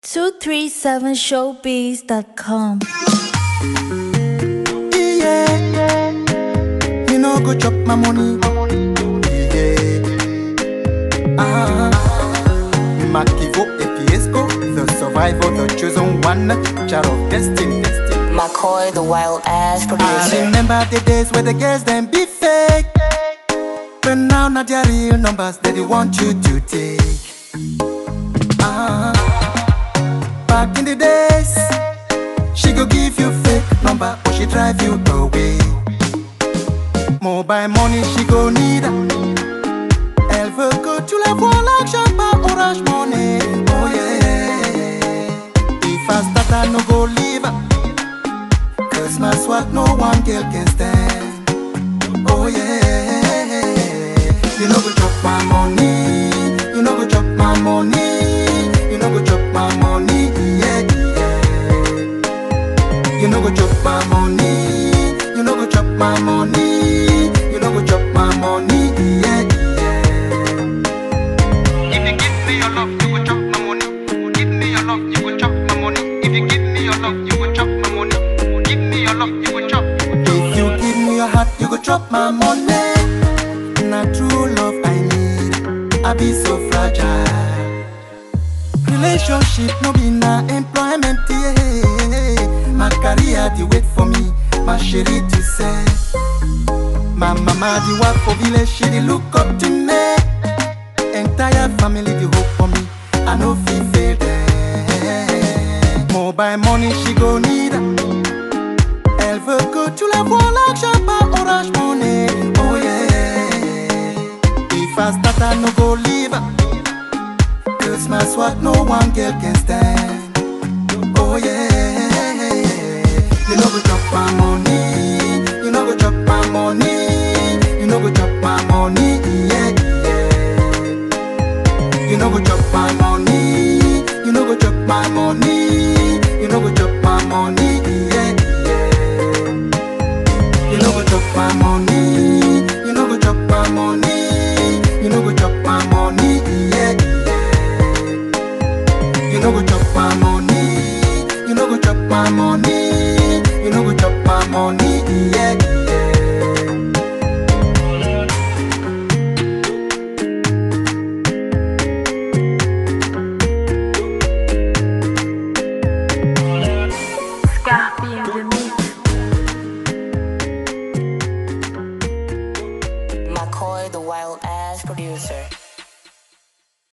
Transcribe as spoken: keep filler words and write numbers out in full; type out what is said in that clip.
two three seven showbiz dot com. Yeah, you know go chop my money. Yeah, ah, Makivo Epiesco, the survivor, the chosen one, child of destiny. McCoy, the wild ass producer. I remember the days where the girls them be fake, but now not their real numbers that they want you to take. Ah, back in the days, she go give you fake number, or she drive you away. Mobile money she go need. Elle veut que tu la vois l'argent par Orange Money. Oh yeah. If I start I no go leave, cause my swag no one girl can stand. Oh yeah. You know go chop my money. You know go chop my money. You know go chop my money. Yeah, yeah. You know go chop my money. You know go chop my money. You know go chop my money. Yeah, yeah. If you give me your love, you go chop my money. Give me your love, you go chop my money. If you give me your love, you go chop my money. Give me your love, you go chop. If you give me your heart, you go chop my money. Not true love I need. I be so fragile. Relationship no be na employment. Yeah. My career they wait for me. My chérie tu sais. My mama the work for village, she dey look up to me. Entire family they hope for me. I no fit fail them. Mobile money she go need. Elle veut que tu la vois l'argent par Orange Money. Oh yeah. If I start I no go leave, cause my swag no one girl can stand. Oh yeah. You know go chop my money. You know go chop my money. You know go chop my money. Yeah, yeah. You know go chop my money. You know go chop my money.